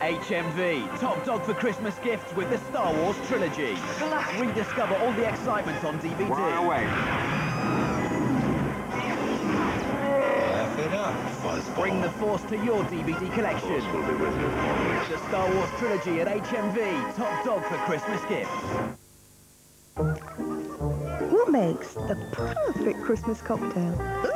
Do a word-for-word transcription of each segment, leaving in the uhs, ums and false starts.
H M V, top dog for Christmas gifts with the Star Wars trilogy. Rediscover all the excitement on D V D. Far away. Laugh it up, Fuzzball. Bring the Force to your D V D collection. Force will be with you always. The Star Wars trilogy at H M V, top dog for Christmas gifts. What makes the perfect Christmas cocktail?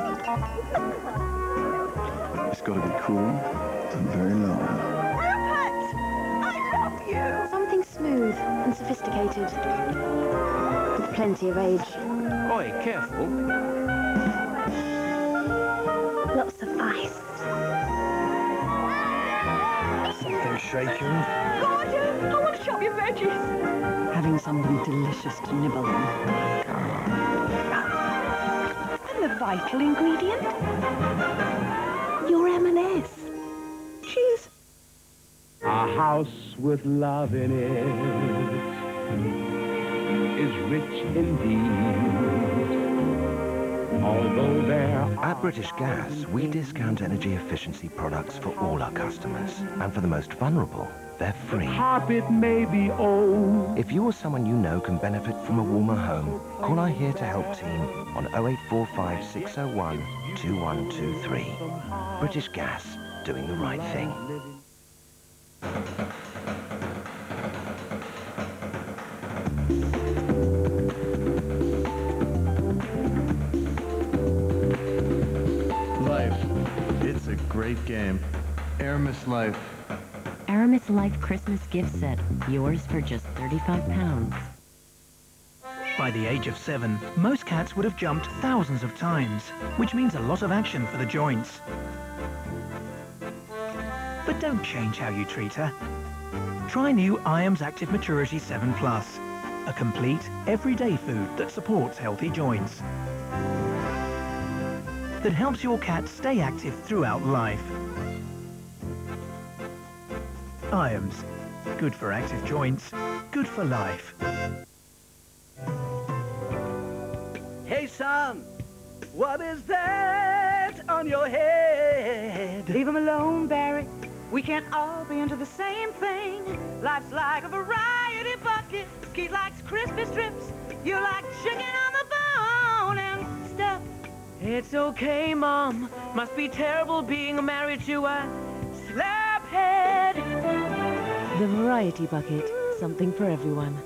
It's got to be cool and very long. Rupert! I love you! Something smooth and sophisticated. With plenty of age. Oi, careful. Lots of ice. Something shaken. Gordon, I want to chop your veggies. Having something delicious to nibble on. And the vital ingredient? Your M and S. Cheers. A house with love in it is rich indeed. Although there are... At British Gas, we discount energy efficiency products for all our customers. And for the most vulnerable, they're free. Carpet may be old. If you or someone you know can benefit from a warmer home, call our Here to Help team on oh eight four five, six oh one, two one two three. British Gas, doing the right thing. Life. It's a great game. Aramis Life. Aramis Life Christmas gift set. Yours for just thirty-five pounds. By the age of seven, most cats would have jumped thousands of times, which means a lot of action for the joints. But don't change how you treat her. Try new I A M S Active Maturity seven plus, a complete, everyday food that supports healthy joints. That helps your cat stay active throughout life. I A M S. Good for active joints, good for life. Hey, son, what is that on your head? Leave him alone, Barry. We can't all be into the same thing. Life's like a variety bucket. Keith likes crispy strips. You like chicken on the bone and stuff. It's okay, Mom. Must be terrible being married to a slaphead. The Variety Bucket. Something for everyone.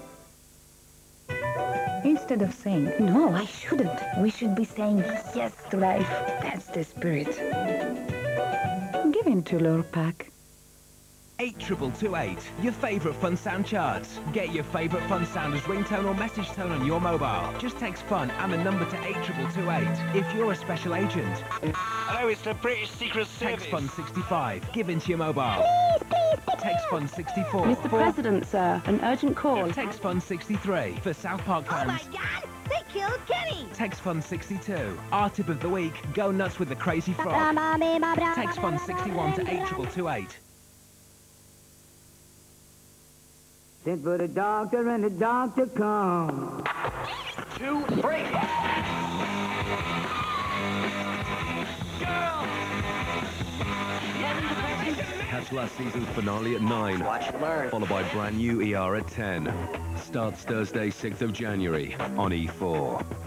Instead of saying, no, I shouldn't, we should be saying yes to life. That's the spirit. Give in to Lurpak. eight triple two eight, your favourite fun sound charts. Get your favourite fun sound as ringtone or message tone on your mobile. Just text fun and the number to eight triple two eight. If you're a special agent. Hello, it's the British Secret Service. Text fun sixty-five. Give into your mobile. Please, please, please. Text fun sixty-four. Mister President, sir, an urgent call. Text fun sixty-three. For South Park fans. Oh my God, they killed Kenny. Text fun sixty-two. Our tip of the week, go nuts with the crazy frog. Text fun sixty-one to eight triple two eight. Sent for the doctor and the doctor come. Two, break. Catch last season's finale at nine. Watch and learn. Followed by brand new E R at ten. Starts Thursday, sixth of January on E four.